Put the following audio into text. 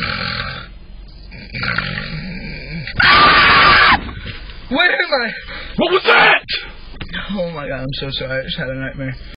Where am I? What was that? Oh my god, I'm so sorry. I just had a nightmare.